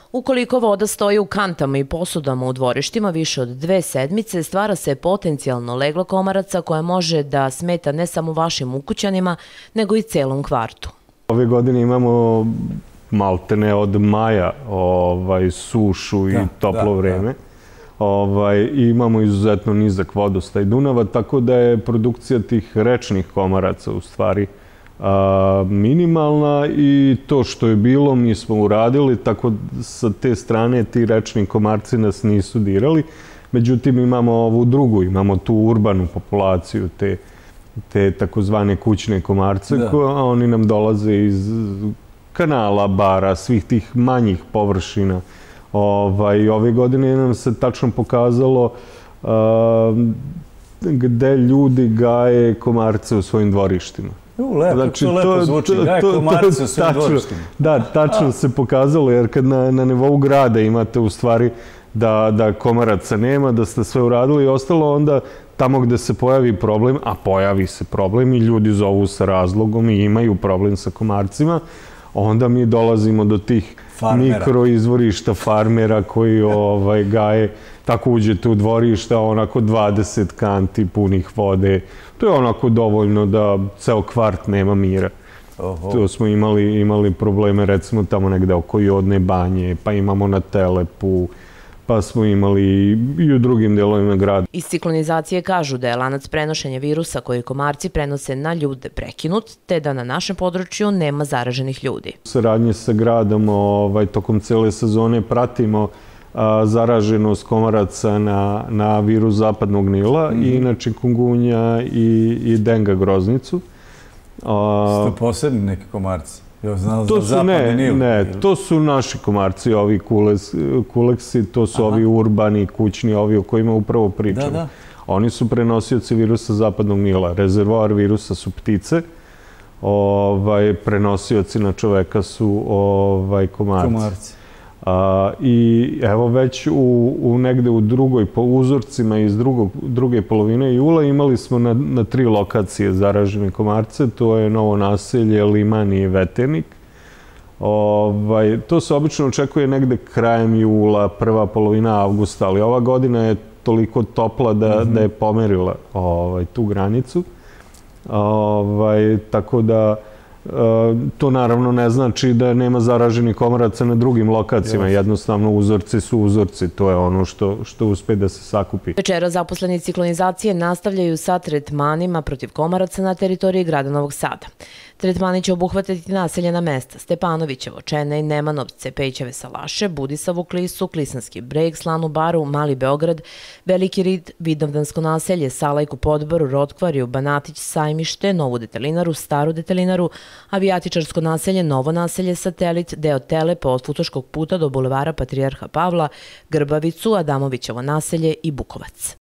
Ukoliko voda stoji u kantama i posudama u dvorištima više od 2 sedmice, stvara se potencijalno leglo komaraca koje može da smeta ne samo vašim ukućanima, nego i celom kvartu. Ove godine imamo maltene od maja sušu i toplo vreme. Imamo izuzetno nizak vodostaj Dunava, tako da je produkcija tih rečnih komaraca u stvari minimalna i to što je bilo mi smo uradili, tako sa te strane ti rečni komarci nas nisu dirali. Međutim, imamo ovu drugu, imamo tu urbanu populaciju, te takozvane kućne komarce, a oni nam dolaze iz kanala, bara, svih tih manjih površina. Ove godine nam se tačno pokazalo gde ljudi gaje komarce u svojim dvorištima. Lepo, to lepo zvuči, gaje komarce u svojim dvorištima. Da, tačno se pokazalo, jer kad na nivou grada imate u stvari da komaraca nema, da ste sve uradili i ostalo, onda tamo gde se pojavi problem, a pojavi se problem i ljudi zovu sa razlogom i imaju problem sa komarcima, onda mi dolazimo do tih mikroizvorišta farmera koji gaje, tako uđete u dvorišta, onako 20 kanti punih vode. To je onako dovoljno da ceo kvart nema mira. To smo imali probleme recimo tamo negde oko Jodne banje, pa imamo na Telepu, pa smo imali i u drugim delovima grada. Iz ciklonizacije kažu da je lanac prenošenja virusa koji komarci prenose na ljude prekinut, te da na našem području nema zaraženih ljudi. U saradnji sa gradom tokom cele sezone pratimo zaraženost komaraca na virus zapadnog Nila i na čikungunja i denga groznicu. Ste posebni neki komarci? To su naši komarci, ovi kuleksi, to su ovi urbani, kućni, ovi o kojima upravo pričamo. Oni su prenosioci virusa zapadnog Nila. Rezervoar virusa su ptice, prenosioci na čoveka su komarci. I evo već negde u uzorcima iz druge polovine jula imali smo na 3 lokacije zaražene komarce, to je Novo naselje, Liman i Veternik. To se obično očekuje negde krajem jula, prva polovina avgusta, ali ova godina je toliko topla da je pomerila tu granicu. Tako da to naravno ne znači da nema zaraženih komaraca na drugim lokacijama. Jednostavno uzorci su uzorci. To je ono što uspe da se sakupi. Večera zaposleni ciklonizacije nastavljaju sa tretmanima protiv komaraca na teritoriji grada Novog Sada. Tretmani će obuhvatiti naseljena mesta Stepanovićevo, Čenej, Nemanovce, Pećeve Salaše, Budisavu Klisu, Klisanski breg, Slanu baru, Mali Beograd, Veliki Rid, Vidovdansko naselje, Salajku Podboru, Rotkvariju, Banatić, Sajmište, Novu detelinaru, Staru detelinaru, Avijatičarsko naselje, Novo naselje, Satelit, deo Telepa od Futoškog puta do bulevara Patrijarha Pavla, Grbavicu, Adamovićevo naselje i Bukovac.